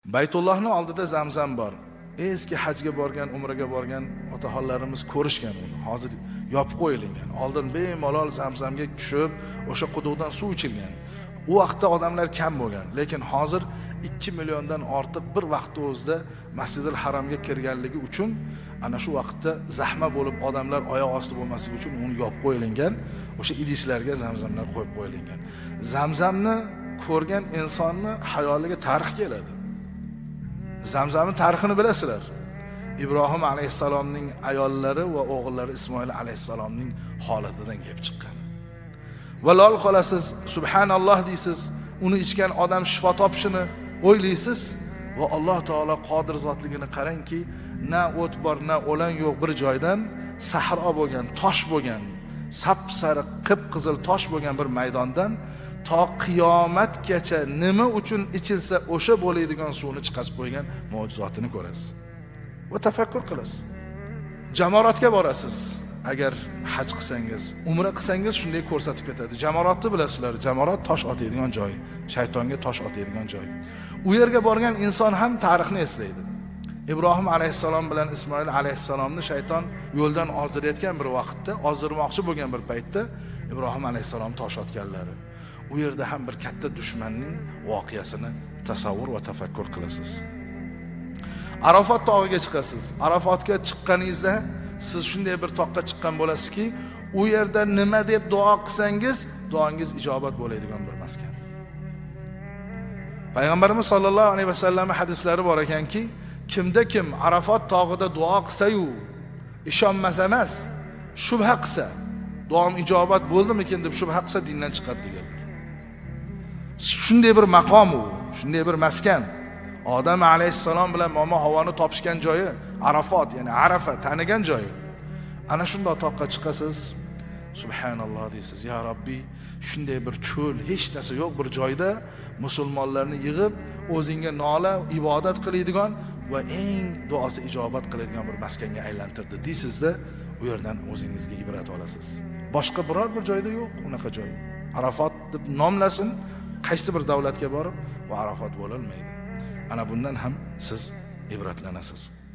Baytullohning oldida Zamzam bor. Eski hajga borgan, umraga borgan otaxonlarimiz ko'rishgan uni. Hozir yopib qo'yilgan. Oldin bemalol Zamzamga tushib, o'sha quduqdan suv ichilgan. U vaqtda odamlar kam bo'lgan, lekin hozir 2 milliondan ortiq bir vaqtda o'zida Masjidil Haramga kirganligi uchun ana shu vaqtda zahma bo'lib odamlar oyoq osti bo'lmasligi uchun uni yopib qo'yilgan. O'sha idishlarga zamzamlar qo'yib qo'yilgan. Zamzamni ko'rgan insonni hayoliga tarix keladi. Zamzamning tarixini bilasizlar. Ibrohim alayhissalomning ayollari va o'g'illari Ismoil alayhissalomning holatidan kelib chiqqan. Va lol qolasiz, subhanalloh deysiz, uni ichgan odam shifo topishini o'ylaysiz va Alloh taolo qodir zotligini qarangki, na o't bor, na o'lan yo'q bir joydan sahro bo'lgan, tosh bo'lgan, sap-sariq qip-qizil tosh bo'lgan bir maydondan to qiyomatgacha nima uchun ichilsa o'sha bo'ladigan suvni chiqarib qo'ygan mo'jizotini ko'rasiz. Va tafakkur qilasiz. Jamoratga borasiz. Agar haj qilsangiz, umra qilsangiz shunday ko'rsatib ketadi. Jamoratni bilasizlar, jamorat tosh otadigan joy, shaytonga tosh otadigan joy. U yerga borgan inson ham tarixni eslaydi. Ibrohim alayhissalom bilan Ismoil alayhissalomni shayton yo'ldan ozdirayotgan bir vaqtda, ozdirmoqchi bo'lgan bir paytda Ibrohim alayhissalom tosh otganlari. U yerda ham bir katta dushmanning voqeasini tasavvur va tafakkur qilasiz. Arafot tog'iga chiqasiz. Arafotga chiqqaningizda siz shunday bir toqqa chiqqan bo'lasizki, u yerda nima deb duo qilsangiz, duongiz ijobat bo'ladigan bir maskan. Payg'ambarimiz sollallohu alayhi vasallam hadislari bor ekanki, kimda kim Arafot tog'ida duo qilsa-yu, ishonmasa emas, shubha qilsa, duom ijobat bo'ldimikin deb shubha qilsa dindan chiqadi deganlar. Shunday bir maqom u, shunday bir maskan. Odam alayhissalom bilan momo havoni topishgan joyi Arafot, ya'ni Arafa, tanigan joyi. Ana shunday toqqa chiqasiz, subhanalloh deysiz, ya Robbi, shunday bir cho'l, hech narsa yo'q bir joyda musulmonlarni yig'ib, o'zingga nola, ibodat qiladigan va eng duosi ijobat qiladigan bir maskanga aylantirdi deysizda, u yerdan o'zingizga ibrat olasiz. Boshqa biror bir joyda yo'q unaqa joy. Arafot deb nomlasin, qaysi bir davlatga borib va Arafot bo'lolmaydi. Ana bundan ham siz ibratlanasiz.